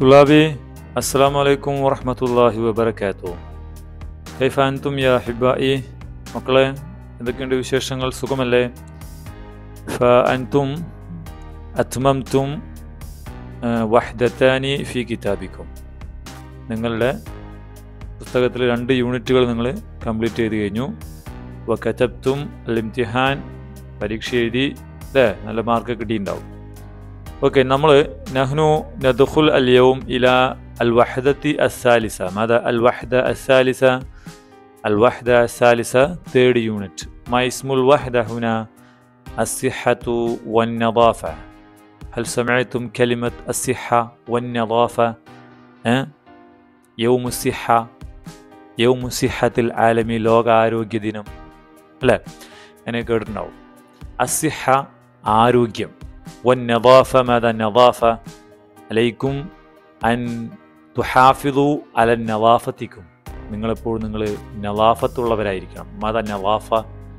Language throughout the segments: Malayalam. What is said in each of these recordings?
طلابي السلام عليكم ورحمة الله وبركاته. كيف أنتم يا أحبائي؟ മക്കളെ എന്തൊക്കെയുണ്ട് വിശേഷങ്ങൾ? സുഖമല്ലേ? فأنتم أتممتم وحدتان في كتابكم. നിങ്ങളുടെ പുസ്തകത്തിൽ 2 യൂണിറ്റുകൾ നിങ്ങൾ കംപ്ലീറ്റ് ചെയ്ത് കഴിഞ്ഞു. وكتبتم الامتحان, പരീക്ഷ എഴുതി അല്ലേ? നല്ല മാർക്ക് കിട്ടിയിട്ടുണ്ടാവും. ഓക്കെ, നമ്മൾ നഹ്നു നദ്ഖുൽ اليوم إلى الوحدة الثالثة. ماذا الوحدة الثالثة؟ الوحدة الثالثة third unit. ما اسم الوحدة هنا؟ الصحة والنظافة. هل سمعتم كلمة الصحة والنظافة؟ يوم الصحة, يوم صحة العالم, ലോക ആരോഗ്യ ദിനം അല്ലേ? അങ്ങനെ കേട്ടിട്ടുണ്ടാവും. الصحة ആരോഗ്യം, والنظافة ماذا النظافة؟ عليكم أن تحافظوا على نظافتكم. നിങ്ങളെപ്പോഴും നിങ്ങൾ നവാഫത്തുള്ളവരായിരിക്കണം. മത നവാഫ,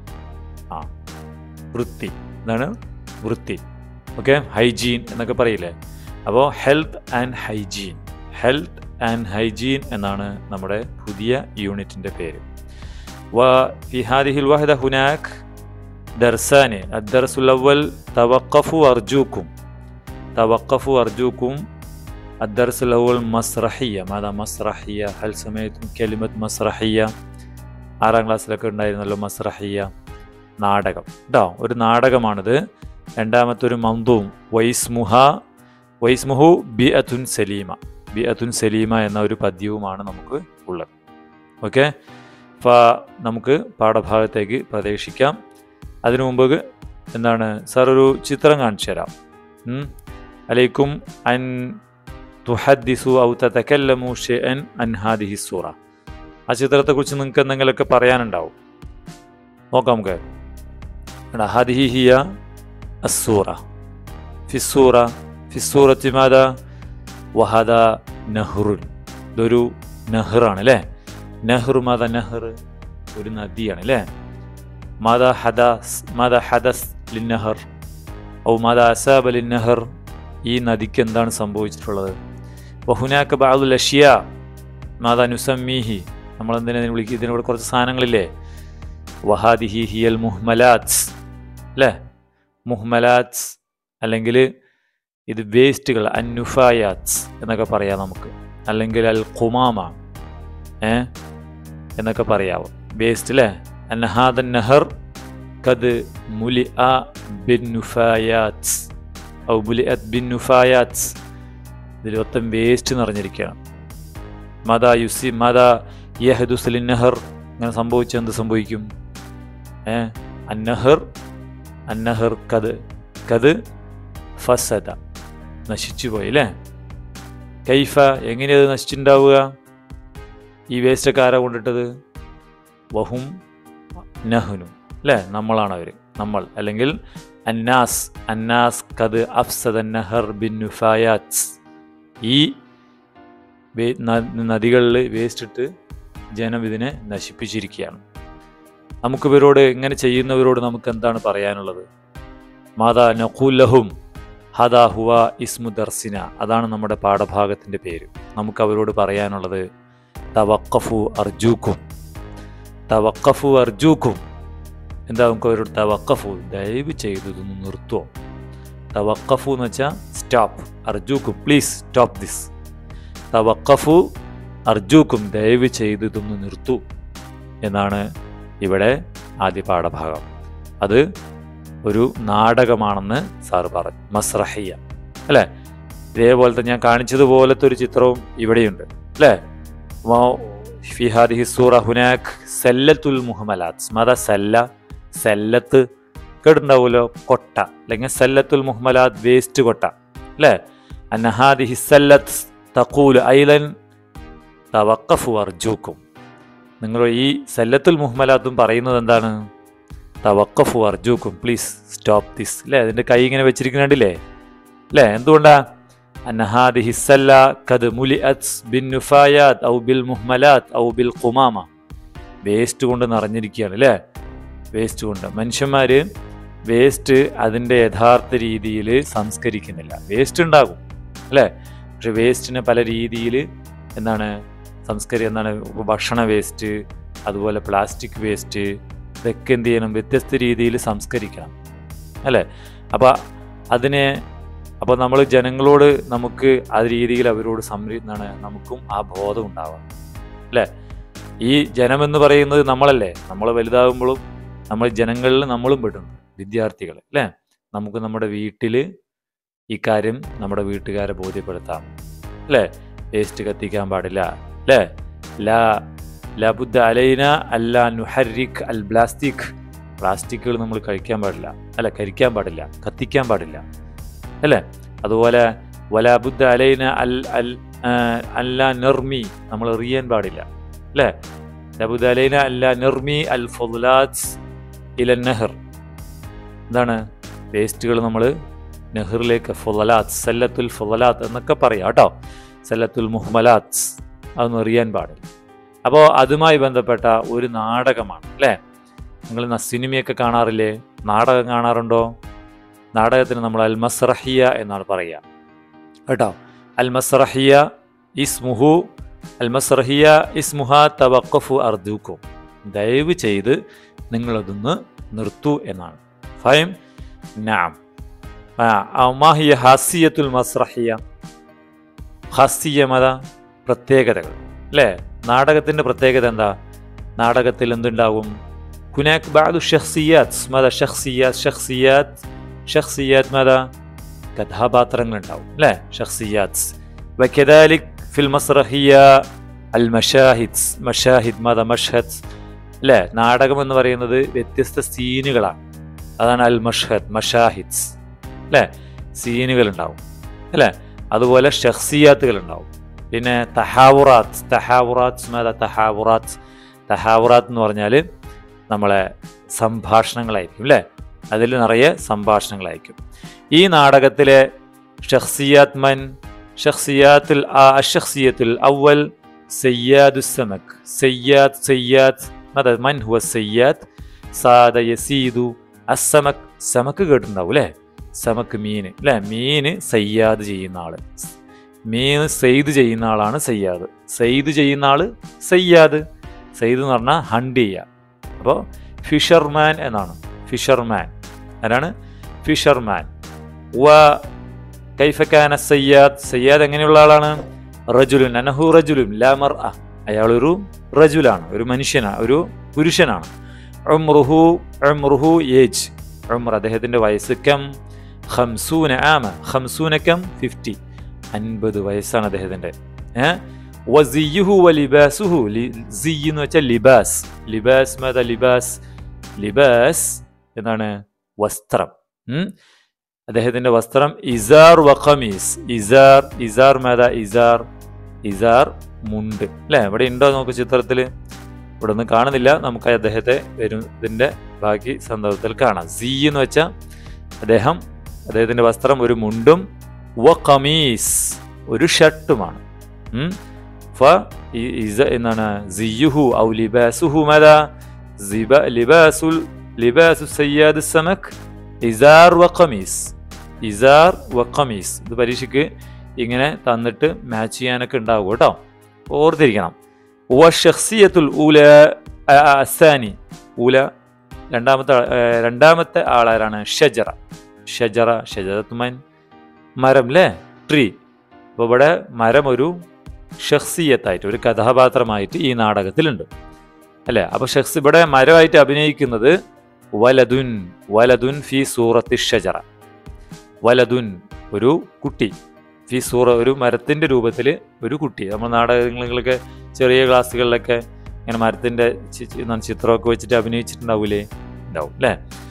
വൃത്തി, എന്താണ് വൃത്തി. ഓക്കെ, ഹൈജീൻ എന്നൊക്കെ പറയില്ലേ? അപ്പോൾ health and hygiene, health and hygiene എന്നാണ് നമ്മുടെ പുതിയ യൂണിറ്റിൻ്റെ പേര്. وفي هذه الوحدة هناك درسان. الدرس الأول توقفوا أرجوكم, توقفوا أرجوكم. الدرس الأول مسرحية. ماذا مسرحية؟ هل سمعتم كلمة مسرحية? 6ാം ക്ലാസ്സിലൊക്കെ ഉണ്ടായിരുന്നല്ലോ മസ്രഹിയ, നാടകം കേട്ടോ. ഒരു നാടകമാണിത്. രണ്ടാമത്തെ ഒരു മന്ദൂം, വൈസ്മുഹു ബിഅത്തുൻ സലീമ, ബിഅത്തുൻ സലീമ എന്ന ഒരു പദ്യവുമാണ് നമുക്ക് ഉള്ളത്. ഓക്കെ, അപ്പോൾ നമുക്ക് പാഠഭാഗത്തേക്ക് പ്രവേശിക്കാം. അതിനു മുമ്പ് എന്താണ് സാർ ഒരു ചിത്രം കാണിച്ചു തരാം. അലൈക്കും അൻ തുഹദ്ദിസു ഔ തതകല്ലമു ഷൈഅൻ അൻ ഹാദിഹി സൂറ. ആ ചിത്രത്തെക്കുറിച്ച് നിങ്ങൾക്ക് എന്തെങ്കിലുമൊക്കെ പറയാനുണ്ടാവും. നോക്കാം നമുക്ക്. ഹാദിഹി ഹിയ അസ്സൂറ, ഫിസ്സൂറ, ഫിസ്സൂറത്തി മാദാ വഹദ നഹ്റുൻ. ഇതൊരു നെഹ്റാണ് അല്ലേ? നെഹ്റു മാദാ, നെഹ്ർ ഒരു നദിയാണ് അല്ലേ? മാദാ ഹദസ് ലിന്നഹർ ഔ മാദാ അസാബ ലിന്നഹർ. ഈ നദിക്ക് എന്താണ് സംഭവിച്ചിട്ടുള്ളത്? വഹുനാക ബഅദുൽ അഷ്യാ മാദാ നുസമ്മീഹി. നമ്മൾ എന്തിനാ വിളിക്കുക? ഇതിനോട് കുറച്ച് സാധനങ്ങളില്ലേ? വഹാദിഹി ഹിയൽ മുഹ്മലാത്സ് അല്ലേ? മുഹ്മലാത്സ് അല്ലെങ്കിൽ ഇത് വേസ്റ്റുകൾ, അന്നുഫായാത്സ് എന്നൊക്കെ പറയാം നമുക്ക്. അല്ലെങ്കിൽ അൽ ഖുമാമ എന്നൊക്കെ പറയാവും. വേസ്റ്റ് അല്ലേ? അന്ന ഹാദൻ നഹർ ഖദ് മുലിഅ ബിന്നുഫായാത്സ് ഔ മുലിഅത് ബിന്നുഫായാത്സ്. ഇതിൽ മൊത്തം വേസ്റ്റ് നിറഞ്ഞിരിക്കുകയാണ്. മദാ യഹ്ദുസ് ലിന്നഹർ. ഇങ്ങനെ സംഭവിച്ചാൽ എന്ത് സംഭവിക്കും? അന്നഹർ കത് ഫസദ, നശിച്ചു പോയി അല്ലേ? കൈഫ, എങ്ങനെയത് നശിച്ചിട്ടുണ്ടാവുക? ഈ വേസ്റ്റൊക്കെ ആരാ കൊണ്ടിട്ടത്? വഹും നഹ്നു അല്ലേ? നമ്മളാണ് അവർ, നമ്മൾ. അല്ലെങ്കിൽ അന്നാസ്, അന്നാസ് കത് അഫ്സദ നഹർ ബിന്നുഫായാത്സ്. ഈ നദികളിൽ വേസ്റ്റ് ഇട്ട് ജനം ഇതിനെ നശിപ്പിച്ചിരിക്കുകയാണ്. നമുക്കിവരോട്, ഇങ്ങനെ ചെയ്യുന്നവരോട് നമുക്ക് എന്താണ് പറയാനുള്ളത്? മാതാ നഖൂൽ ലഹും ഹദാ ഹുവ ഇസ്മു ദർസിന. അതാണ് നമ്മുടെ പാഠഭാഗത്തിൻ്റെ പേര്. നമുക്ക് അവരോട് പറയാനുള്ളത് തവഖഫു അർജൂക്കും, തവഖഫു അർജൂക്കും. എന്താ നമുക്ക് അവരോട്? തവഖഫു, ദയവ് ചെയ്ത് ഇതൊന്ന് നിർത്തുമോ? തവഖഫു എന്ന് വെച്ചാൽ സ്റ്റോപ്പ്, അർജൂക്കും പ്ലീസ് സ്റ്റോപ്പ് ദിസ്. തവഖഫു അർജൂക്കും, ദയവ് ചെയ്ത് ഇതൊന്ന് നിർത്തൂ എന്നാണ് ഇവിടെ ആദ്യ പാഠഭാഗം. അത് ഒരു നാടകമാണെന്ന് സാറ് പറഞ്ഞു, മസ്രഹിയ അല്ലേ? ഇതേപോലത്തെ ഞാൻ കാണിച്ചതുപോലത്തെ ഒരു ചിത്രവും ഇവിടെയുണ്ട് അല്ലേ? ഫി ഹാദിഹി സൂറ ഹുനാക് സല്ലത്തുൽ മുഹ്മലാത്ത്. മാദാ സല്ല, സല്ലത്ത് കേട്ടിട്ടുണ്ടാവുമല്ലോ, കൊട്ട, അല്ലെങ്കിൽ സല്ലത്തുൽ മുഹ്മലാത്ത് വേസ്റ്റ് കൊട്ട അല്ലേ? അന്ന ഹാദിഹി സല്ലത്ത് തഖൂലു ഐലൻ തവഖഫു അർജൂക്കും. നിങ്ങൾ ഈ സല്ലത്തുൽ മുഹ്മലാത്തും പറയുന്നത് എന്താണ്? തവഖഫു അർജൂക്കും പ്ലീസ് സ്റ്റോപ്പ് ദിസ് അല്ലേ? അതിൻ്റെ കൈ ഇങ്ങനെ വെച്ചിരിക്കുന്നുണ്ടല്ലേ അല്ലേ? എന്തുകൊണ്ടാ? അന്ന ഹാദിഹി സല്ല ഖദ് മുലിഅത് ബിന്നുഫായാത്ത് ഔ ബിൽ മുഹ്മലാത്ത് ഔ ബിൽ ഖുമാമ. വേസ്റ്റ് കൊണ്ട് നിറഞ്ഞിരിക്കുകയാണ് അല്ലേ? വേസ്റ്റ് കൊണ്ട്. മനുഷ്യന്മാർ വേസ്റ്റ് അതിൻ്റെ യഥാർത്ഥ രീതിയിൽ സംസ്കരിക്കുന്നില്ല. വേസ്റ്റ് ഉണ്ടാകും അല്ലേ? പക്ഷെ വേസ്റ്റിനെ പല രീതിയിൽ എന്താണ് എന്താണ് ഭക്ഷണ വേസ്റ്റ്, അതുപോലെ പ്ലാസ്റ്റിക് വേസ്റ്റ്, ഇതൊക്കെ എന്ത് ചെയ്യണം, വ്യത്യസ്ത രീതിയിൽ സംസ്കരിക്കണം അല്ലേ. അപ്പോൾ നമ്മൾ ജനങ്ങളോട് നമുക്ക് ആ രീതിയിൽ അവരോട് നമുക്കും ആ ബോധം ഉണ്ടാവാം അല്ലേ. ഈ ജനമെന്ന് പറയുന്നത് നമ്മളല്ലേ, നമ്മൾ വലുതാകുമ്പോഴും നമ്മൾ ജനങ്ങളിൽ നമ്മളും പെടുന്നു, വിദ്യാർത്ഥികൾ അല്ലേ. നമുക്ക് നമ്മുടെ വീട്ടിൽ ഈ കാര്യം നമ്മുടെ വീട്ടുകാരെ ബോധ്യപ്പെടുത്താം അല്ലേ. വേസ്റ്റ് കത്തിക്കാൻ പാടില്ല അല്ലേ. ലബുദ്ദ അലൈന അല്ലാ നുഹരിക് അൽ പ്ലാസ്റ്റിക്കുകൾ നമ്മൾ കരിക്കാൻ പാടില്ല, കത്തിക്കാൻ പാടില്ല അല്ലേ. അതുപോലെ വലാബുദ്ദ അലൈന അല്ലാ നിർമി, നമ്മൾ എറിയാൻ പാടില്ല അല്ലേ. ലബുദ്ദ അലൈന അല്ലാ നിർമി അൽ ഫുദ്ലാത്ത് ഇല നഹർ, എന്താണ് വേസ്റ്റുകൾ നമ്മൾ നെഹറിലേക്ക്, ഫുദലാത്ത്, സല്ലത്തുൽ ഫുദലാത്ത് എന്നൊക്കെ പറയാം കേട്ടോ, സല്ലത്തുൽ മുഹ്മലാത്ത്, അതൊന്നും എറിയാൻ പാടില്ല. അപ്പോൾ അതുമായി ബന്ധപ്പെട്ട ഒരു നാടകമാണ് അല്ലേ. നിങ്ങൾ സിനിമയൊക്കെ കാണാറില്ലേ, നാടകം കാണാറുണ്ടോ? നാടകത്തിന് നമ്മൾ അൽ മസ്റഹിയ എന്നാണ് പറയുക കേട്ടോ. അൽ മസ്റഹിയ ഇസ്മുഹ തവഖഫു അർദുക്കും, ദയവ് ചെയ്ത് നിങ്ങളതൊന്ന് നിർത്തൂ എന്നാണ്. ഫൈം നഅം. മാഹിയ ഹാസിയത്തുൽ മസ്റഹിയ, ഹാസിയമത പ്രത്യേകതകൾ അല്ലേ. നാടകത്തിൻ്റെ പ്രത്യേകത എന്താ? നാടകത്തിൽ എന്തുണ്ടാവും? ഹുനാക് ബഅദു ഷഖ്സിയാത്ത്, മത ഷഖ്സിയാത്ത് മത കഥാപാത്രങ്ങളുണ്ടാവും അല്ലേ, ഷഖ്സിയാത്ത്. വകദാലിക് ഫിൽ മസ്റഹിയ അൽ മഷാഹിദ് മത മഷ്ഹദ് അല്ലേ. നാടകം എന്ന് പറയുന്നത് വ്യത്യസ്ത സീനുകളാണ്, അതാണ് അൽ മഷാഹിദ് അല്ലേ. സീനുകൾ ഉണ്ടാവും അല്ലേ. അതുപോലെ ഷഖ്സിയാത്തുകൾ ഉണ്ടാവും. പിന്നെ തഹാവുറാത്ത് എന്ന് പറഞ്ഞാൽ നമ്മളെ സംഭാഷണങ്ങളായിരിക്കും അല്ലേ. അതിൽ നിറയെ സംഭാഷണങ്ങളായിരിക്കും. ഈ നാടകത്തിലെ ഷഖ്സിയാത്തുൽ അവൽ സയ്യാദു സമക്, മൻ ഹുവ സയ്യാദ്, സാദ യസീദു അസ്സമക്, സമക്ക് കേട്ടിട്ടുണ്ടാവും അല്ലേ. സമക്ക് മീൻ അല്ലേ, മീന് സയ്യാദ് ചെയ്യുന്ന ആള്, മീൻ സെയ്ദ് ചെയ്യുന്ന ആളാണ് സയ്യാദ്, സെയ്ദ് ചെയ്യുന്ന ആള് സയ്യാദ്. സെയ്ദ് എന്ന് പറഞ്ഞാൽ ഹണ്ട് ചെയ്യുക. അപ്പോൾ ഫിഷർമാൻ എന്നാണ്, ഫിഷർമാൻ ആരാണ്? ഫിഷർമാൻ. വ കൈഫക്കാന സയ്യാദ് എങ്ങനെയുള്ള ആളാണ്? റജുലുൻ അനഹു റജുലുൻ ലാ മർഅ, അയാളൊരു റജുലാണ്, ഒരു മനുഷ്യനാണ്, ഒരു പുരുഷനാണ്. ഉംറുഹു ഏജ്, അദ്ദേഹത്തിന്റെ വയസ്സ് കം 50 ആമ, 50 കം 50, 50 വയസ്സാണ് അദ്ദേഹത്തിന്റെ. വസിയ്യുഹു വലിബാസുഹു, സിയ് എന്ന് വെച്ചാൽ ലിബാസ് എന്താണ്? വസ്ത്രം. അദ്ദേഹത്തിന്റെ വസ്ത്രം ഇസാർ വ ഖമീസ്, ഇസാർ മുണ്ട് അല്ലേ. ഇവിടെ ഉണ്ടോ നമുക്ക് ചിത്രത്തിൽ? ഇവിടെ ഒന്നും കാണുന്നില്ല, നമുക്ക് അദ്ദേഹത്തെ ഇതിന്റെ ബാക്കി സന്ദർഭത്തിൽ കാണാം. സി എന്ന് വെച്ചാൽ അദ്ദേഹത്തിന്റെ വസ്ത്രം ഒരു മുണ്ടും വ ഖമീസ് ഒരു ഷർട്ടുമാണ്. എന്നാണ് സിയ്യുഹു ഔ ലിബാസുഹു മദാ ലിബാസു സയ്യാദ് സമക് ഇസാർ വ ഖമീസ്. ഇത് പരീക്ഷയ്ക്ക് ഇങ്ങനെ തന്നിട്ട് മാച്ച് ചെയ്യാനൊക്കെ ഉണ്ടാവും കേട്ടോ, ഓർത്തിരിക്കണം. ഷഖ്സിയത്തുൽ ഊല അസാനി, രണ്ടാമത്തെ ആളാരാണ്? ഷജറത്തുമൻ, മരം അല്ലേ, ട്രീ. അപ്പോൾ ഇവിടെ മരം ഒരു ഷഖ്സിയത്തായിട്ട്, ഒരു കഥാപാത്രമായിട്ട് ഈ നാടകത്തിലുണ്ട് അല്ലേ. അപ്പോൾ ഇവിടെ മരമായിട്ട് അഭിനയിക്കുന്നത് വലതുൻ ഫി സൂറത്തി ഷജറ, വലതുൻ ഒരു കുട്ടി, ഫി സൂറ ഒരു മരത്തിന്റെ രൂപത്തിൽ ഒരു കുട്ടി. നമ്മൾ നാടകങ്ങളൊക്കെ ചെറിയ ക്ലാസ്സുകളിലൊക്കെ ഇങ്ങനെ മരത്തിന്റെ ചിത്രമൊക്കെ വെച്ചിട്ട് അഭിനയിച്ചിട്ടുണ്ടാവൂലേ? ഉണ്ടാവും അല്ലേ.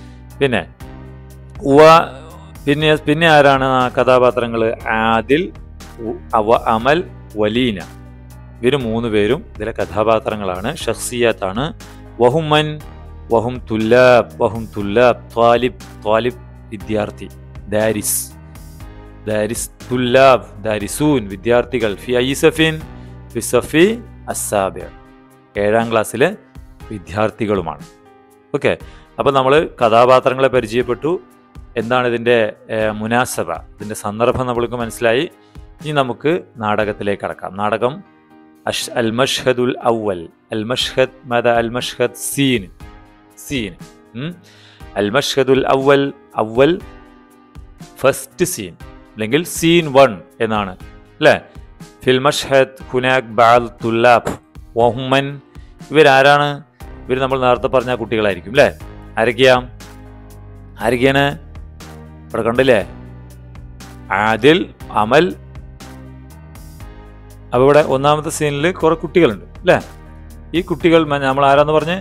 പിന്നെ ആരാണ് ആ കഥാപാത്രങ്ങൾ? ആദിൽ, അമൽ, വലീന. ഇവര് 3 പേരും ഇതിലെ കഥാപാത്രങ്ങളാണ്, ഷഖ്സിയാത്താണ്. വഹും തുല്ലാബ്, ത്വാലിബ് വിദ്യാർത്ഥി, ദാരിസ്, തുല്ലാബ്, ദാരിസൂൻ വിദ്യാർത്ഥികൾ, ഫി സഫി അസ്സാബിഅ 7ാം ക്ലാസ്സിലെ വിദ്യാർത്ഥികളുമാണ്. ഓക്കെ, അപ്പോൾ നമ്മൾ കഥാപാത്രങ്ങളെ പരിചയപ്പെട്ടു. എന്താണ് ഇതിൻ്റെ മുനാസബ, ഇതിൻ്റെ സന്ദർഭം നമ്മൾക്ക് മനസ്സിലായി. ഇനി നമുക്ക് നാടകത്തിലേക്ക് കടക്കാം. നാടകം അൽ മഷ്ഹദുൽ അവൽ. അൽ മഷ്ഹദ് മദ അൽ മഷ്ഹദ് സീൻ. അൽ മഷ്ഹദുൽ അവൽ, അവൽ ഫസ്റ്റ് സീൻ അല്ലെങ്കിൽ സീൻ 1 എന്നാണ് അല്ലേ. ഫിൽ മഷ്ഹദ് ഹുനാക് ബഅദ് തുല്ലാബ് വഹും മൻ. ഇവരാരാണ്? ഇവർ നമ്മൾ നേരത്തെ പറഞ്ഞ കുട്ടികളായിരിക്കും അല്ലേ. ആരൊക്കെയാണ് ഇവിടെ കണ്ടില്ലേ? ആദിൽ, അമൽ. അപ്പോൾ ഇവിടെ ഒന്നാമത്തെ സീനിൽ കുറെ കുട്ടികളുണ്ട് അല്ലേ. ഈ കുട്ടികൾ നമ്മൾ ആരാന്ന് പറഞ്ഞ്?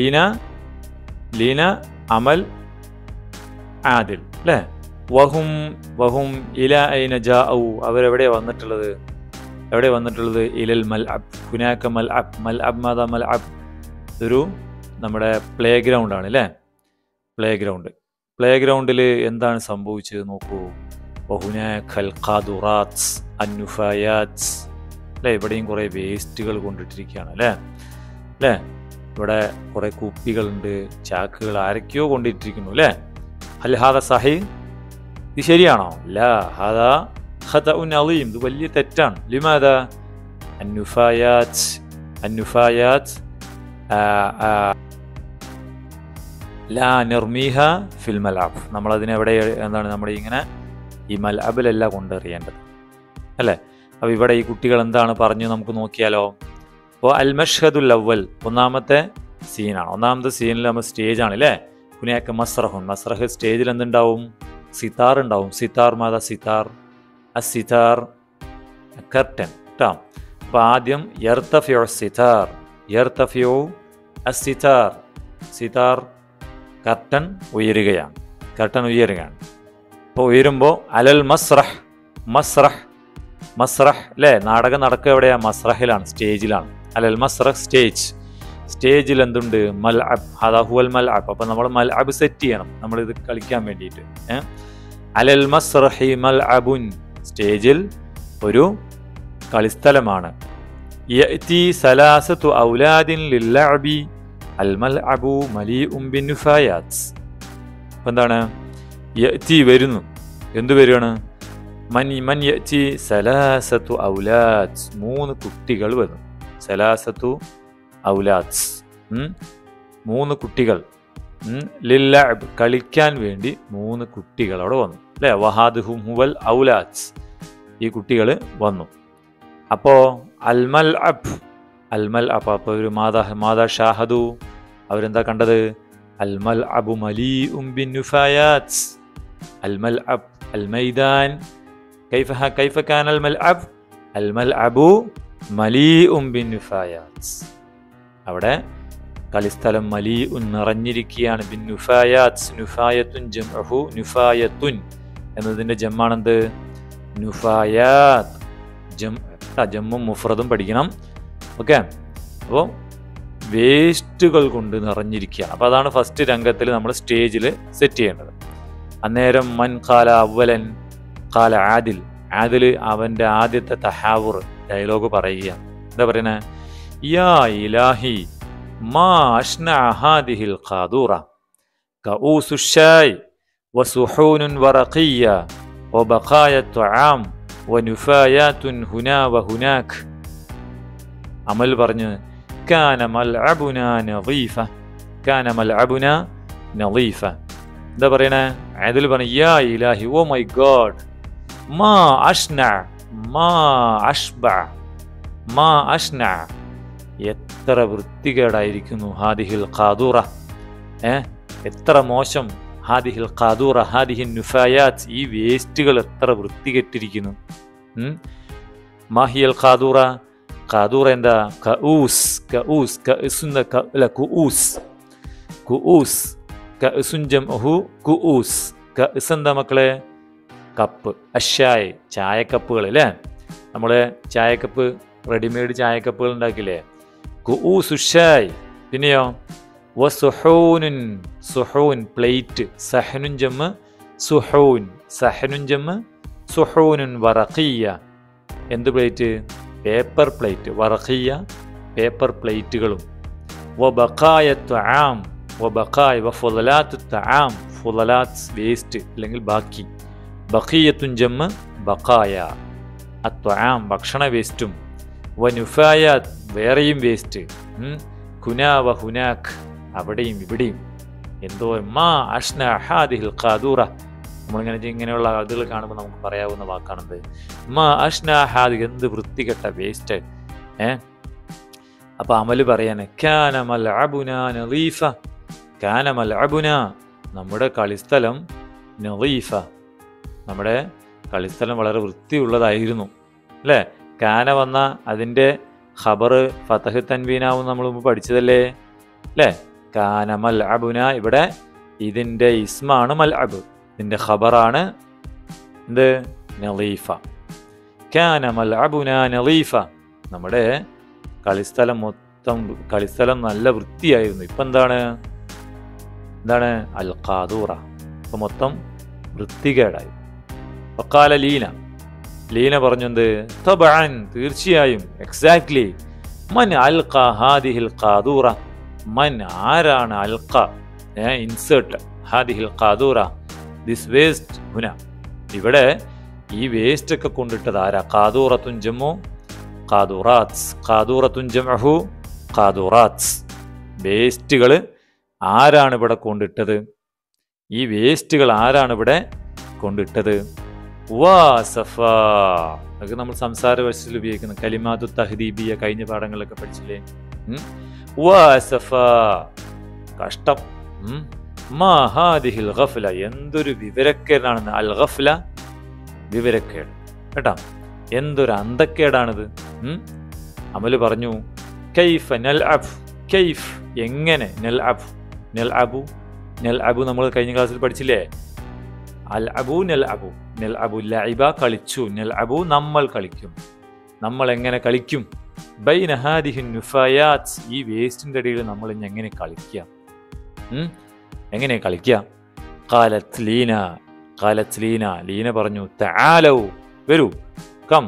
ലീന, അമൽ, ആദിൽ അല്ലേ. വഹും ഇല ഐന ജാഉ. അവരെവിടെയാണ് വന്നിട്ടുള്ളത്? ഇലൽ മൽഅബ്. ഹുനാക മൽഅബ് മാദാ മൽഅബ്. ഇതൊരു നമ്മുടെ പ്ലേ ഗ്രൗണ്ട് ആണ് അല്ലേ. പ്ലേ ഗ്രൗണ്ടിൽ എന്താണ് സംഭവിച്ചത് നോക്കൂ. വഹുനാകൽ ഖാദുറാത്ത് അന്നുഫായാത്ത് അല്ലേ. ഇവിടെയും കുറേ വേസ്റ്റുകൾ കൊണ്ടിട്ടിരിക്കുകയാണ് അല്ലേ. ഇവിടെ കുറേ കുപ്പികളുണ്ട്, ചാക്കുകൾ ആരൊക്കെയോ കൊണ്ടിട്ടിരിക്കുന്നു അല്ലേ. ഹൽ ഹാദ സഹീ? ഇത് ശരിയാണോ? ലാ ഹാദാ ഖതഉൻ അളീം. ഇത് വലിയ തെറ്റാണ്. ലിമാദാ? അന്നുഫായാത്ത് ലാ നർമീഹ ഫിൽ മൽഅബ്. നമ്മളതിനെ എവിടെ നമ്മുടെ ഇങ്ങനെ ഈ മൽഅബിലല്ല കൊണ്ടെറിയേണ്ടത് അല്ലേ. അപ്പോൾ ഇവിടെ ഈ കുട്ടികൾ എന്താണ് പറഞ്ഞു നമുക്ക് നോക്കിയാലോ. അപ്പോൾ അൽ മഷ്ഹദുൽ അവൽ ഒന്നാമത്തെ സീനാണ്. ഒന്നാമത്തെ സീനിൽ നമ്മൾ സ്റ്റേജാണ് അല്ലേ. ഹുനാക മസ്റഹ്. സ്റ്റേജിൽ എന്തുണ്ടാവും? സിതാർ ഉണ്ടാവും. സിതാർ മാതാ സിതാർ? അസിതാർ കർട്ടൻ കേട്ടോ. അപ്പോൾ ആദ്യം യർതഫിഉ അസിതാർ. സിതാർ കർട്ടൻ ഉയരുകയാണ്. അപ്പോൾ ഉയരുമ്പോൾ അലൽ മസ്റഹ് അല്ലേ. നാടകം നടക്കുക എവിടെയാണ്? മസ്റഹിലാണ്, സ്റ്റേജിലാണ്. അലൽ മസ്റഹ് സ്റ്റേജിൽ എന്തുണ്ട്? മൽഅബ്. ഹദാ ഹുവൽ മൽഅബ്. അപ്പം നമ്മൾ മൽഅബ് സെറ്റ് ചെയ്യണം നമ്മളിത് കളിക്കാൻ വേണ്ടിയിട്ട്. അലൽ മസ്റഹി മൽഅബുൻ. സ്റ്റേജിൽ ഒരു കളിസ്ഥലമാണ്. യഅതി സലാസതു ഔലാദിൻ ലില്ലഅബി അൽ മൽഅബു മലീഉൻ ബിന്നുഫായാത്ത്. അപ്പം എന്താണ്? യഅതി വരുന്നു. എന്ത് വരികയാണ്? മൻ യഅതി സലാസതു ഔലാദ്. 3 കുട്ടികൾ വരുന്നു. സലാസതു ഔലാദ് 3 കുട്ടികൾ. ലില്ലഅബ് കളിക്കാൻ വേണ്ടി 3 കുട്ടികൾ അവിടെ വന്നു അല്ലേ. വഹാദുഹും ഹുവൽ ഔലാദ്. ഈ കുട്ടികൾ വന്നു. അപ്പോൾ അൽ മൽഅബ് അപ്പോൾ ഒരു മാതാ ഷാഹദു. അവരെന്താ കണ്ടത്? അൽ മൽഅബു മലീഉൻ ബിന്നുഫായാത്ത്. അൽ മൽഅബ് അൽ മൈദാൻ. കൈഫ കാന അൽ മൽഅബ്? അൽ മൽഅബു മലീഉൻ ബിന്നുഫായാത്ത്. അവിടെ കളിസ്ഥലം മലീഉൻ നിറഞ്ഞിരിക്കുകയാണ്. ബിന്നുഫായാത്ത്. നുഫായത്തുൻ ജംഉഹു നുഫായത്തുൻ എന്നതിൻ്റെ ജമ്മാണെന്ത്? നുഫായാത്ത്. ജമ്മും മുഫ്രദും പഠിക്കണം. ഓക്കെ. അപ്പോൾ വേസ്റ്റുകൾ കൊണ്ട് നിറഞ്ഞിരിക്കുകയാണ്. അപ്പോൾ അതാണ് ഫസ്റ്റ് രംഗത്തിൽ നമ്മൾ സ്റ്റേജിൽ സെറ്റ് ചെയ്യേണ്ടത്. അന്നേരം മൻ ഖാല അവലൻ ഖാല ആദിൽ. അവൻ്റെ ആദ്യത്തെ തഹാവുർ ഡയലോഗ് പറയുകയാണ്. എന്താ പറയുന്നത്? യാ ഇലാഹി മാ അഷ്നഅ ഹാദിഹിൽ ഖാദൂറ കഊസു ശായ് വസുഹൂനുൻ വറഖിയ്യ വബഖായ തുആം വനുഫായാത്തുൻ ഹുനാ വഹുനാക്. അമൽ പറഞ്ഞു കാന മൽഅബുനാ നളീഫ. എന്താ പറയണേ? ആദിൽ പറഞ്ഞു യാ ഇലാഹി, ഓ മൈ ഗോഡ്, മാ അഷ്ന എത്ര വൃത്തികേടായിരിക്കുന്നു. ഹാദിഹിൽ ഖാദൂറ, എത്ര മോശം. ഹാദിഹിൽ ഖാദൂറ ഹാദിഹിൻ നുഫായാത്ത്, ഈ വേസ്റ്റുകൾ എത്ര വൃത്തികെട്ടിരിക്കുന്നു. മാഹിയൽ ഖാദൂറ, ഖാദൂറ എന്താ? എന്താ മക്കളെ? കപ്പ്. അഷായ്, ചായക്കപ്പുകൾ അല്ലേ. നമ്മൾ ചായക്കപ്പ്, റെഡിമെയ്ഡ് ചായക്കപ്പുകൾ ഉണ്ടാക്കില്ലേ? കുഊസുഷായ്. പിന്നെയോ സുഹൂൻ, പ്ലേറ്റ്. സഹനുൻ ജമ്മ് സുഹൂൻ, സുഹൂനുൻ വറഖിയ്യ. എന്ത് പ്ലേറ്റ്? Paper plate. വറഖിയ്യ പേപ്പർ പ്ലേറ്റുകളും. വബഖായ തുആം, വഫളലാത്തു തുആം, ഫളലാത്ത് വേസ്റ്റ് അല്ലെങ്കിൽ ബാക്കി. ബഖിയത്തുൻ ജമ്മ് ബഖായ. അത്വാം ഭക്ഷണ വേസ്റ്റും, വനുഫായാത്ത് വേറെയും വേസ്റ്റ്, കുനാ വ ഹുനാഖ് അവിടെയും ഇവിടെയും. എന്തോ മാ അഷ്ന ഹാദിഹിൽ ഖാദൂറ, ഇങ്ങനെയുള്ള ആളുകൾ കാണുമ്പോൾ നമുക്ക് പറയാവുന്ന വാക്കാണെന്ത്? മാ അഷ്ന ഹാദി, എന്ത് വൃത്തികെട്ട വേസ്റ്റ്. അപ്പൊ അമല് പറയാണ് കാന മൽഅബുന നളീഫ, കാന മൽഅബുന നമ്മുടെ കളിസ്ഥലം, നളീഫ നമ്മുടെ കളിസ്ഥലം വളരെ വൃത്തിയുള്ളതായിരുന്നു. അല്ലേ? കാന വന്ന അതിൻ്റെ ഖബർ ഫതഹ് തൻവീനാവും നമ്മൾ മുമ്പ് പഠിച്ചതല്ലേ? അല്ലേ? കാന മൽഅബുന, ഇവിടെ ഇതിൻ്റെ ഇസ്മാണ് മൽഅബ്, ഇതിൻ്റെ ഖബറാണ് എന്ത്? നളീഫ. കാന മൽഅബുന നളീഫ, നമ്മുടെ കളിസ്ഥലം നല്ല വൃത്തിയായിരുന്നു. ഇപ്പം എന്താണ് അൽ ഖാദൂറ, ഇപ്പം മൊത്തം വൃത്തികേടായി. വഖാല ലീന പറഞ്ഞു എന്ത്? തബഅൻ തീർച്ചയായും, എക്സാക്ട്ലി. മൻ അൽഖ ഹാദിഹിൽ ഖാദൂറ, മൻ ആരാണ് അൽഖ ഇൻസേർട്ട് ഹാദിഹിൽ ഖാദൂറ ദിസ് വേസ്റ്റ് ഹുന, ഇവിടെ ഈ വേസ്റ്റ് ഒക്കെ കൊണ്ടിട്ടത് ആരാ? ഖാദൂറത്തുൻ ജമ്മു ഖാദൂറാത്സ്, ഖാദൂറത്തുൻ ജംഉഹു ഖാദൂറാത്സ്. വേസ്റ്റുകൾ ആരാണ് ഇവിടെ കൊണ്ടിട്ടത്? ഈ വേസ്റ്റുകൾ ആരാണ് ഇവിടെ കൊണ്ടിട്ടത്? വാസഫ, അത് നമ്മൾ സംസാര ഭാഷയിൽ ഉപയോഗിക്കുന്ന കലിമാതു തഹ്ദീബിയ കഴിഞ്ഞ പാഠങ്ങളിലൊക്കെ പഠിച്ചില്ലേ? വാസഫ കഷ്ടം. മാ ഹാദിഹിൽ ഗഫ്ല, എന്തൊരു വിവരക്കേടാണെന്ന്. അൽ ഗഫ്ല വിവരക്കേട് കേട്ടാ, എന്തൊരു അന്തക്കേടാണിത്. അമല് പറഞ്ഞു കൈഫ നൽഅബ്, കൈഫ് എങ്ങനെ, നൽഅബു നമ്മൾ കഴിഞ്ഞ ക്ലാസ്സിൽ പഠിച്ചില്ലേ? അൽ അബു നൽഅബു, നൽഅബു ലഇബ കളിച്ചു, നൽഅബു നമ്മൾ കളിക്കും. നമ്മൾ എങ്ങനെ കളിക്കും? ബൈന ഹാദിഹിൻ നുഫായാത്ത്, ഈ വേസ്റ്റിൻ്റെ ഇടയിൽ നമ്മൾ എങ്ങനെ കളിക്കുക? എങ്ങനെ കളിക്കുക? ഖാലത്ത് ലീന, ലീന പറഞ്ഞു തആലൗ വരൂ, കം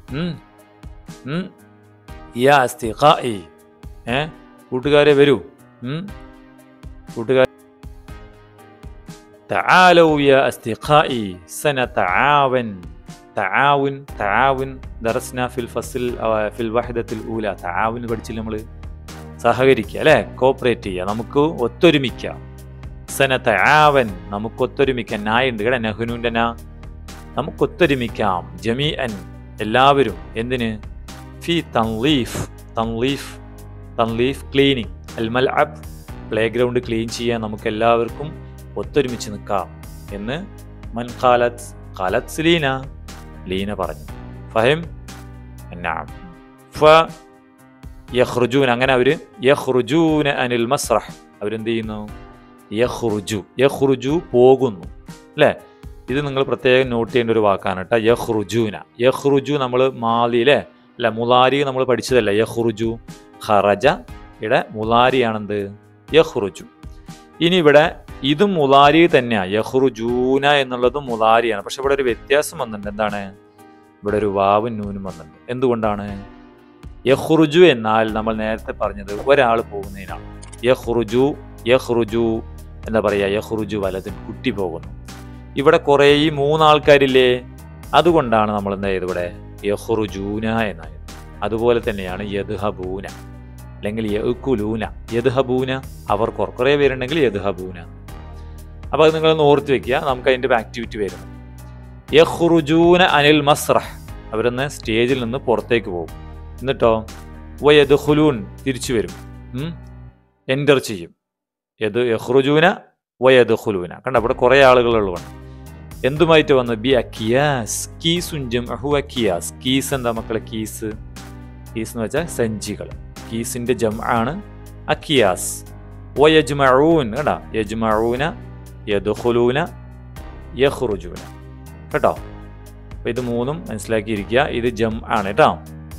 യാ അസ്തിഖാഇ, കൂട്ടുകാരെ വരൂ, കൂട്ടുകാരെ തആലൗ യാ അസ്തിഖാഇ സനതആവൻ. തആവുൻ ദറസ്നാ ഫിൽ ഫസ്ൽ ഫിൽ വഹദത്തിൽ ഊല. തആവുൻ പഠിച്ചില്ല നമ്മൾ? സഹകരിക്കുക അല്ലേ? കോപ്പറേറ്റ് ചെയ്യുക, നമുക്ക് ഒത്തൊരുമിക്കാം. സനതആവൻ നമുക്ക് ഒത്തൊരുമിക്കാം. നായുണ്ട് കേട്ടോ, നഹ്നുന്റെ നാ, നമുക്കൊത്തൊരുമിക്കാം. ജമീഅൻ എല്ലാവരും. എന്തിന്? ഫി തൻലീഫ് ക്ലീനിങ്, അൽ മൽഅബ് പ്ലേ ഗ്രൗണ്ട് ക്ലീൻ ചെയ്യാൻ നമുക്ക് എല്ലാവർക്കും ഒത്തൊരുമിച്ച് നിൽക്കാം എന്ന് മൻ ഖാലത്ത് ലീന പറഞ്ഞു. ഫഹിം? നഅം. യഖ്റുജൂൻ, അങ്ങനെ അവർ യഖ്റുജൂന അനിൽ മസ്റഹ്, അവരെന്ത് ചെയ്യുന്നു? യഖ്റുജു പോകുന്നു. അല്ലേ? ഇത് നിങ്ങൾ പ്രത്യേകം നോട്ട് ചെയ്യേണ്ട ഒരു വാക്കാണ് കേട്ടോ. യഖ്റുജു നമ്മൾ മാലിയിലെ അല്ല മുലാരി നമ്മൾ പഠിച്ചതല്ല. യഖ്റുജു ഖറജ, ഇവിടെ മുലാരിയാണെന്ത്? യഖ്റുജു. ഇനി ഇവിടെ ഇതും മുലാരി തന്നെയാണ്, യഖ്റുജൂന എന്നുള്ളതും മുലാരിയാണ്. പക്ഷെ ഇവിടെ ഒരു വ്യത്യാസം വന്നിട്ടുണ്ട്. എന്താണ്? ഇവിടെ ഒരു വാവും നൂനും വന്നിട്ടുണ്ട്. എന്തുകൊണ്ടാണ്? യഖ്റുജു എന്നാൽ നമ്മൾ നേരത്തെ പറഞ്ഞത് ഒരാൾ പോകുന്നതിനാണ്. യഖ്റുജു എന്താ പറയുക? യഖ്റുജു വലതുൻ, കുട്ടി പോകുന്നു. ഇവിടെ കുറേ ഈ മൂന്നാൾക്കാരില്ലേ, അതുകൊണ്ടാണ് നമ്മൾ എന്താ ചെയ്ത് ഇവിടെ യഖ്റുജൂന എന്നായത്. അതുപോലെ തന്നെയാണ് യദ്ഹബൂന അല്ലെങ്കിൽ യഅ്കുലൂന. യദ്ഹബൂന അവർ കുറേ പേരുണ്ടെങ്കിൽ യദ്ഹബൂന. അപ്പോൾ അത് നിങ്ങളൊന്ന് ഓർത്ത് വെക്കുക. നമുക്ക് അതിൻ്റെ ആക്ടിവിറ്റി വരുന്നു. യഖ്റുജൂന അനിൽ മസ്റഹ്, അവരൊന്ന് സ്റ്റേജിൽ നിന്ന് പുറത്തേക്ക് പോകും. എന്നിട്ടോ വയദ്ഖുലൂൻ തിരിച്ചു വരും, എൻ്റർ ചെയ്യും. യഖ്റുജൂന വയദ്ഖുലൂന. കണ്ട, ഇവിടെ കുറേ ആളുകളുള്ളതാണ്. എന്തുമായിട്ട് വന്നു? ബി അക്കിയാസ്, കീസുൻ ജംഉഹു അക്കിയാസ്. കീസ് എന്താ മക്കളെ? കീസ് എന്ന് വെച്ചാൽ സഞ്ചികൾ. കീസിന്റെ ജംആണ് അക്കിയാസ്. വയജ്മഊൻ, കേട്ടോ, യജ്മഊന യദ്ഖുലൂന യഖ്റുജൂന. കേട്ടോ, അപ്പൊ ഇത് മൂന്നും മനസ്സിലാക്കിയിരിക്കുക. ഇത് ജംആണ് കേട്ടോ.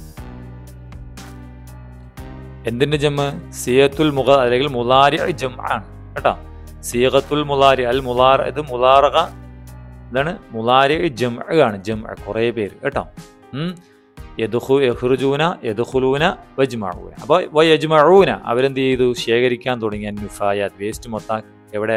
എന്തിന്റെ ജംഅ്? സിയത്തുൽ അല്ലെങ്കിൽ മുലാരി ജംആണ് കേട്ടോ. സിയഗത്തുൽ മുലാരി അൽ മുലാറ, ഇത് മുലാറക ഇതാണ്. മുലാരി ജംഅ് ആണ്, ജംഅ് കുറേ പേര് കേട്ടോ. യഖ്റുജൂന യദ്ഖുലൂന വജ്മഊന. അപ്പോൾ വയജ്മഊന അവരെന്ത് ചെയ്തു? ശേഖരിക്കാൻ തുടങ്ങി. നുഫായാത്ത് വേസ്റ്റ് മൊത്തം എവിടെ?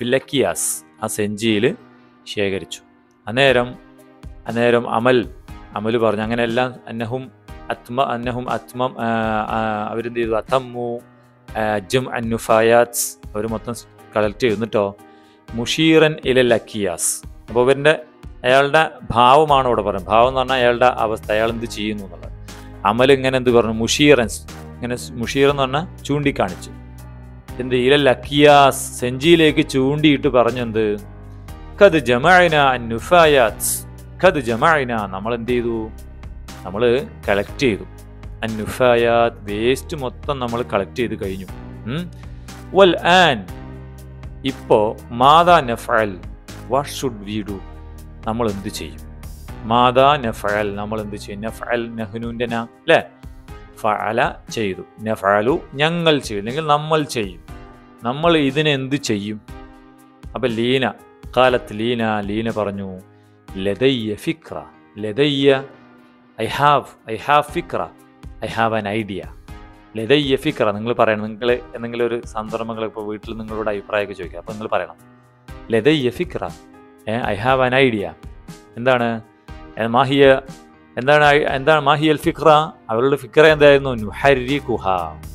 ഫില്ലക്കിയാസ്, ആ സെഞ്ചിയിൽ ശേഖരിച്ചു. അന്നേരം അമല് പറഞ്ഞു. അങ്ങനെ എല്ലാം അന്നഹും അത്മം അവരെന്ത് ചെയ്തു? അത്തമ്മു ജം അന്നുഫായാത്ത് അവർ മൊത്തം കളക്ട് ചെയ്തു. എന്നിട്ടോ മുഷീറൻ ഇലൽ അക്കിയാസ്. അപ്പോൾ അയാളുടെ ഭാവമാണ് ഇവിടെ പറയുന്നത്. ഭാവം എന്ന് പറഞ്ഞാൽ അയാളുടെ അവസ്ഥ, അയാൾ എന്ത് ചെയ്യുന്നു എന്നുള്ളത്. അമൽ ഇങ്ങനെ എന്ത് പറഞ്ഞു? മുഷീറൻ, ഇങ്ങനെ മുഷീർ എന്ന് പറഞ്ഞാൽ ചൂണ്ടിക്കാണിച്ചു. എന്ത്? ഇലൽ അക്കിയാസ്, സെഞ്ചിയിലേക്ക് ചൂണ്ടിയിട്ട് പറഞ്ഞെന്ത്? ഖദ് ജമഅന അന്നുഫായാത്ത്, ഖദ് ജമഅന, നമ്മൾ എന്ത് ചെയ്തു? നമ്മൾ കളക്ട് ചെയ്തു. അന്നുഫായാത്ത്, വേസ്റ്റ് മൊത്തം നമ്മൾ കളക്ട് ചെയ്ത് കഴിഞ്ഞു. വൽ ആൻ, ഇപ്പോ മാതാ നഫഅൽ, വാട്ട് ഷുഡ് വി ഡു, നമ്മൾ എന്ത് ചെയ്യും? മാതാ നഫഅൽ, നമ്മൾ എന്ത് ചെയ്യും? നഫഅൽ നഹ്നുന്റെ ന അല്ലേ? ഫഅല ചെയ്തു, നഫഅലു ഞങ്ങൾ ചെയ്യും, അല്ലെങ്കിൽ നമ്മൾ ചെയ്യും. നമ്മൾ ഇതിനെന്ത് ചെയ്യും? അപ്പൊ ലീന ഖാലത്ത്, ലീന പറഞ്ഞു ലദയ്യ ഫിക്ര, ലദയ്യ ഐ ഹാവ് ഫിക്ര, ഐ ഹാവ് ആൻ ഐഡിയ. ലദയ്യ ഫിക്ര, നിങ്ങൾ പറയണം. നിങ്ങൾ എന്തെങ്കിലും ഒരു സന്ദർഭങ്ങൾ ഇപ്പോൾ വീട്ടിൽ നിങ്ങളോട് അഭിപ്രായമൊക്കെ ചോദിക്കുക, അപ്പോൾ നിങ്ങൾ പറയണം ലദയ്യ ഫിക്ര, ഐ ഹാവ് ആൻ ഐഡിയ. എന്താണ് മാഹിയ? എന്താണ് മാഹിയൽ ഫിക്ര? അവരുടെ ഫിക്ര എന്തായിരുന്നു? നുഹർരികുഹ,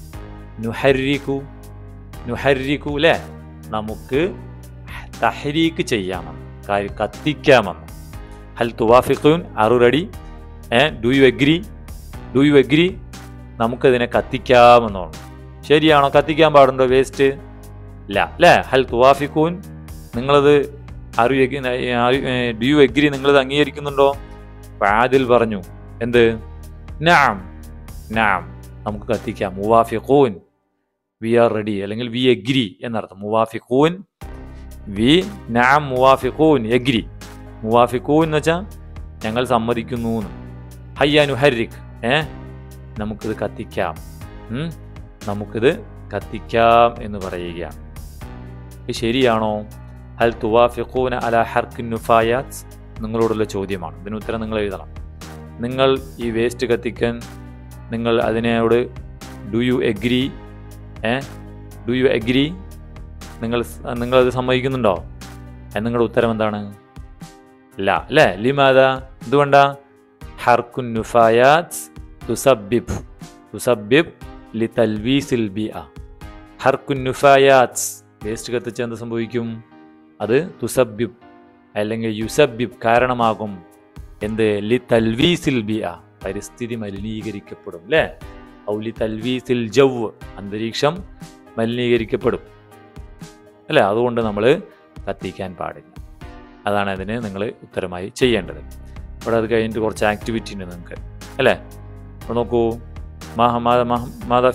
നുഹർരികു അല്ലേ? നമുക്ക് തഹ്രീക്ക് ചെയ്യാമെന്ന്, കത്തിക്കാമെന്ന്. ഹൽ തുവാഫിഖൂൻ, are you ready? Do you agree? നമുക്കതിനെ കത്തിക്കാമെന്നാണ്. ശരിയാണോ? കത്തിക്കാൻ പാടുണ്ടോ വേസ്റ്റ്? ഇല്ല അല്ലേ? ഹൽ തുവാഫിഖൂൻ, നിങ്ങളത് ഡു യു എഗ്രി, നിങ്ങളത് അംഗീകരിക്കുന്നുണ്ടോ? ആദിൽ പറഞ്ഞു എന്ത്? നഅം, നമുക്ക് കത്തിക്കാം. മുവാഫിഖൂൻ, വി ആർ റെഡി, അല്ലെങ്കിൽ വി എഗ്രി എന്നർത്ഥം. മുവാഫിഖൂൻ, വി നഅം മുവാഫിഖൂൻ, എഗ്രി. മുവാഫിഖൂൻ എന്ന് വെച്ചാൽ ഞങ്ങൾ സമ്മതിക്കുന്നു. ഹയ്യ നുഹർരിക്, നമുക്കിത് കത്തിക്കാം, നമുക്കിത് കത്തിക്കാം എന്ന് പറയുകയാണ്. ശരിയാണോ? ഹൽ തുവാഫിഖൂന അലാ ഹർക്കിൻ നുഫായാത്ത്, നിങ്ങളോടുള്ള ചോദ്യമാണ്. ഇതിന് ഉത്തരം നിങ്ങൾ എഴുതണം. നിങ്ങൾ ഈ വേസ്റ്റ് കത്തിക്കാൻ നിങ്ങൾ അതിനോട് ഡു യു എഗ്രി? നിങ്ങളത് സമ്മതിക്കുന്നുണ്ടോ? നിങ്ങളുടെ ഉത്തരം എന്താണ്? ഇല്ല അല്ലേ? ലിമാദാ, എന്തുകൊണ്ടാ? ഹർക്കുൻ നുഫായാത്ത് തുസബ്ബിബ് ലിതൽവീസിൽ ബിഅ. ഹർക്കുൻ നുഫായാത്ത്, വേസ്റ്റ് കത്തിച്ച് എന്ത് സംഭവിക്കും? അത് തുസബ്ബിബ് അല്ലെങ്കിൽ യുസബ്ബിബ്, കാരണമാകും. എന്ത്? ലിതൽവീസിൽ ബിഅ, പരിസ്ഥിതി മലിനീകരിക്കപ്പെടും അല്ലേ? ഔ ലിതൽവീസിൽ ജവ്, അന്തരീക്ഷം മലിനീകരിക്കപ്പെടും അല്ലേ? അതുകൊണ്ട് നമ്മൾ കത്തിക്കാൻ പാടില്ല. അതാണ് അതിന് നിങ്ങൾ ഉത്തരമായി ചെയ്യേണ്ടത്. ഇവിടെ അത് കഴിഞ്ഞിട്ട് കുറച്ച് ആക്ടിവിറ്റി ഉണ്ട് നിങ്ങൾക്ക് അല്ലേ? അപ്പോൾ നോക്കൂ, മാതാ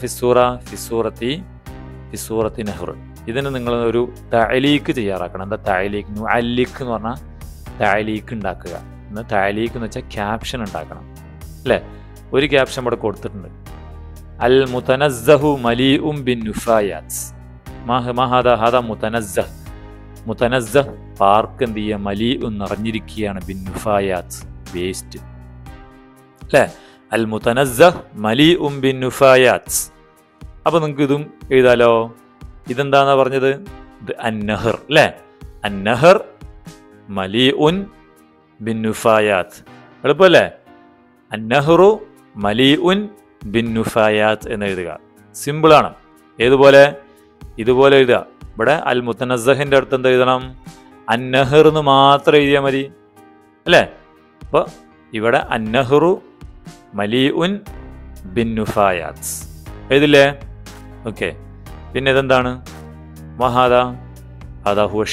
ഫിസൂറത്തി നെഹ്ർ. ഇതിന് നിങ്ങൾ ഒരു തഅലീക്ക് തയ്യാറാക്കണം. എന്താ തഅലീക്ക്? നുഅല്ലിക്ക് എന്ന് പറഞ്ഞാൽ തഅലീക്ക് ഉണ്ടാക്കുക. തഅലീക്ക് എന്ന് വെച്ചാൽ ക്യാപ്ഷൻ ഉണ്ടാക്കണം അല്ലേ? ഒരു ക്യാപ്ഷൻ ഇവിടെ കൊടുത്തിട്ടുണ്ട്. അൽ മുതനസ്സഹു മലീഉം ബിൻ നുഫായാത്ത്. ഹാദാ മുതനസ്സഹ്, പാർക്ക് എന്ത് ചെയ്യുക? മലീഉൻ, നിറഞ്ഞിരിക്കുകയാണ്. ബിൻ നുഫായാത്ത്, വേസ്റ്റ് അല്ലേ? അൽ മുതനസ്സഹ് മലീഉം ബിൻ നുഫായാത്ത്. അപ്പൊ നിങ്ങൾക്ക് ഇതും എഴുതാലോ. ഇതെന്താന്നാ പറഞ്ഞത്? ഇത് അന്നഹർ അല്ലേ? അന്നഹർ മലീഉൻ ബിൻ നുഫായാത്ത്. എളുപ്പമല്ലേ? അന്നഹറു മലീഉൻ ബിൻ നുഫായാത്ത് എന്ന് എഴുതുക. സിമ്പിളാണ്. ഏതുപോലെ? ഇതുപോലെ എഴുതുക. ഇവിടെ അൽ മുതനസ്സഹിന്റെ അടുത്ത് എന്ത് എഴുതണം? അന്നഹർ എന്ന് മാത്രം എഴുതിയാൽ മതി അല്ലേ? അപ്പോൾ ഇവിടെ അന്നഹറു മലീഉൻ ബിൻ നുഫായാത്ത് എഴുതില്ലേ? ഓക്കെ. പിന്നെ ഇതെന്താണ്? ഹാദാ ഹുവ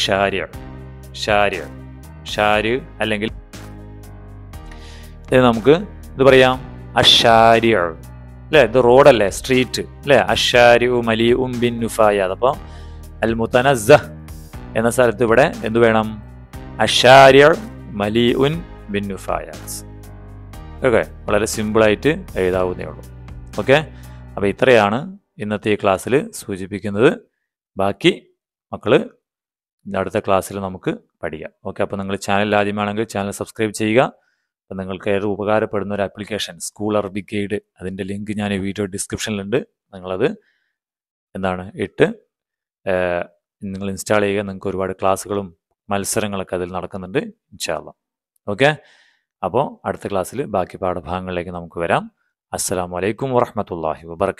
ഷാരി അല്ലെങ്കിൽ ഇത് നമുക്ക് ഇത് പറയാം അഷാരി അല്ലേ? ഇത് റോഡല്ലേ, സ്ട്രീറ്റ് അല്ലേ? അഷാരി മലീഉൻ ബിൻ നുഫായാത്ത്. അപ്പോൾ അൽ മുതനസ്സഹ് എന്ന സ്ഥലത്ത് ഇവിടെ എന്ത് വേണം? അഷാരി മലീഉൻ ബിൻ നുഫായാത്ത്. ഓക്കെ, വളരെ സിമ്പിളായിട്ട് എഴുതാവുന്നേ ഉള്ളൂ. ഓക്കെ, അപ്പോൾ ഇത്രയാണ് ഇന്നത്തെ ഈ ക്ലാസ്സിൽ സൂചിപ്പിക്കുന്നത്. ബാക്കി മക്കൾ അടുത്ത ക്ലാസ്സിൽ നമുക്ക് പഠിക്കാം. ഓക്കെ, അപ്പോൾ നിങ്ങൾ ചാനൽ ആദ്യമാണെങ്കിൽ ചാനൽ സബ്സ്ക്രൈബ് ചെയ്യുക. അപ്പോൾ നിങ്ങൾക്ക് ഏറെ ഉപകാരപ്പെടുന്ന ഒരു ആപ്ലിക്കേഷൻ സ്കൂൾ അറബിക് ഗൈഡ്, അതിൻ്റെ ലിങ്ക് ഞാൻ ഈ വീഡിയോ ഡിസ്ക്രിപ്ഷനിലുണ്ട്. നിങ്ങളത് ഇട്ട് നിങ്ങൾ ഇൻസ്റ്റാൾ ചെയ്യുക. നിങ്ങൾക്ക് ഒരുപാട് ക്ലാസ്സുകളും മത്സരങ്ങളൊക്കെ അതിൽ നടക്കുന്നുണ്ട് ഇൻഷാ അല്ലാഹ്. ഓക്കെ, അപ്പോൾ അടുത്ത ക്ലാസ്സിൽ ബാക്കി പാഠഭാഗങ്ങളിലേക്ക് നമുക്ക് വരാം. അസ്സലാമു അലൈക്കും വറഹ്മത്തുള്ളാഹി വബറകാതുഹു.